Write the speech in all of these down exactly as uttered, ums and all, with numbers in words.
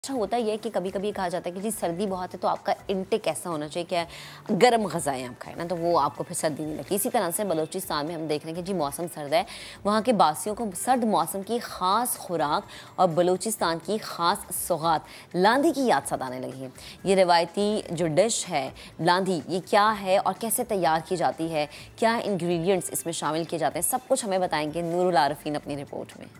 अच्छा होता ही है कि कभी कभी कहा जाता है कि जी सर्दी बहुत है तो आपका इंटेक ऐसा होना चाहिए कि गर्म ग़ज़ाएँ आप खाएं ना, तो वो आपको फिर सर्दी नहीं लगती। इसी तरह से बलूचिस्तान में हम देख रहे हैं कि जी मौसम सर्द है, वहाँ के बासियों को सर्द मौसम की ख़ास खुराक और बलूचिस्तान की ख़ास सौगात लांधी की याद सताने लगी है। ये रिवायती जो डिश है लांधी, ये क्या है और कैसे तैयार की जाती है, क्या इंग्रेडिएंट्स इसमें शामिल किए जाते हैं, सब कुछ हमें बताएंगे नूरुल आरिफीन अपनी रिपोर्ट में।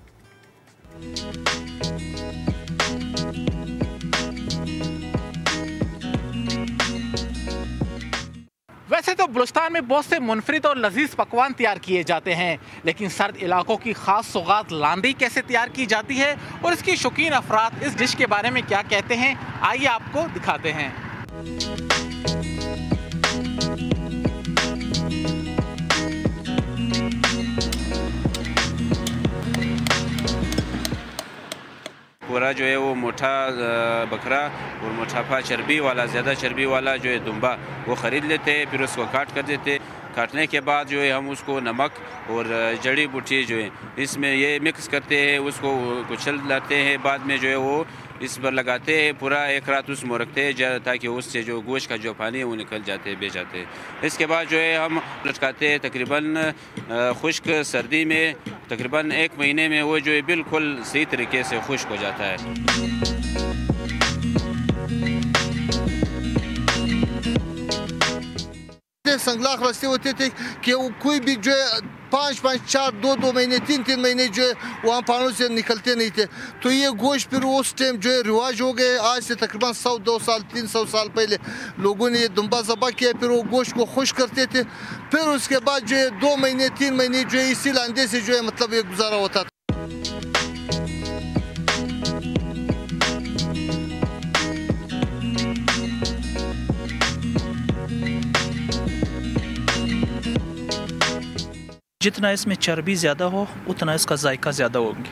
वैसे तो बलूचिस्तान में बहुत से मुनफरिद और लजीज पकवान तैयार किए जाते हैं, लेकिन सर्द इलाकों की खास सौगात लांधी कैसे तैयार की जाती है और इसकी शौकीन अफराद इस डिश के बारे में क्या कहते हैं, आइए आपको दिखाते हैं। पूरा जो है वो मोटा बकरा और मोटापा चर्बी वाला, ज़्यादा चर्बी वाला जो है दुम्बा वो ख़रीद लेते हैं, फिर उसको काट कर देते। काटने के बाद जो है हम उसको नमक और जड़ी बूटी जो है इसमें ये मिक्स करते हैं, उसको कुचल लाते हैं, बाद में जो है वो इस पर लगाते हैं, पूरा एक रात उसमें रखते हैं ताकि उससे जो गोश्त का जो पानी है वो निकल जाते हैं, बह जाते हैं। इसके बाद जो है हम लटकाते हैं, तकरीबन खुश्क सर्दी में तकरीबन एक महीने में वो जो है बिल्कुल सही तरीके से खुश्क हो जाता है। संगलाख रस्ते होते थे कि वो कोई भी जो है पाँच पाँच चार दो दो महीने तीन तीन महीने जो है वहाँ पहाड़ों से निकलते नहीं थे, तो ये गोश्त फिर उस टाइम जो है रिवाज हो गए। आज से तकरीबन सौ दो साल तीन सौ साल पहले लोगों ने ये दुम्बा ज़बा किया, फिर वो गोश्त को खुश करते थे, फिर उसके बाद जो है दो महीने तीन महीने जो है इसी लांदे से जो है मतलब ये गुजारा होता था। जितना इसमें चर्बी ज़्यादा हो उतना इसका जायका ज़्यादा होगी।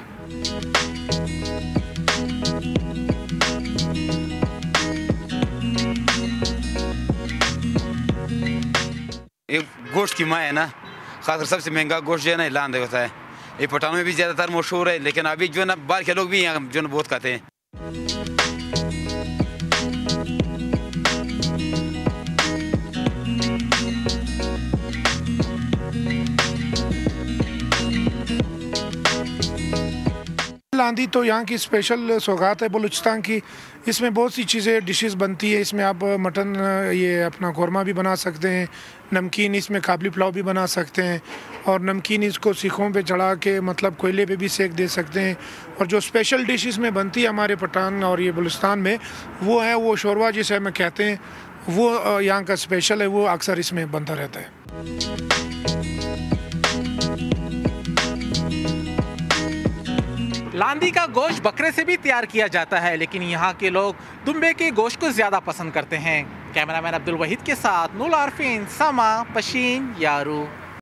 ये गोश्त की माँ है ना, खासकर सबसे महंगा गोश्त जो है ना लांधे होता है। ये पठानों में भी ज़्यादातर मशहूर है, लेकिन अभी जो है ना बाहर के लोग भी यहाँ जो है बहुत खाते हैं। लांधी तो यहाँ की स्पेशल सौगात है बलूचिस्तान की। इसमें बहुत सी चीज़ें डिशेस बनती है। इसमें आप मटन ये अपना कौरमा भी बना सकते हैं, नमकीन इसमें काबली पुलाव भी बना सकते हैं, और नमकीन इसको सीखों पे चढ़ा के मतलब कोयले पे भी सेक दे सकते हैं। और जो स्पेशल डिश इसमें बनती है हमारे पठान और ये बलूचिस्तान में, वो है वो शोरवा जिसे हम कहते हैं, वो यहाँ का स्पेशल है, वो अक्सर इसमें बनता रहता है। लांधी का गोश्त बकरे से भी तैयार किया जाता है, लेकिन यहाँ के लोग दुम्बे के गोश्त को ज़्यादा पसंद करते हैं। कैमरामैन अब्दुल वहीद के साथ नूरुल आरिफीन, समा, पशीन, यारू।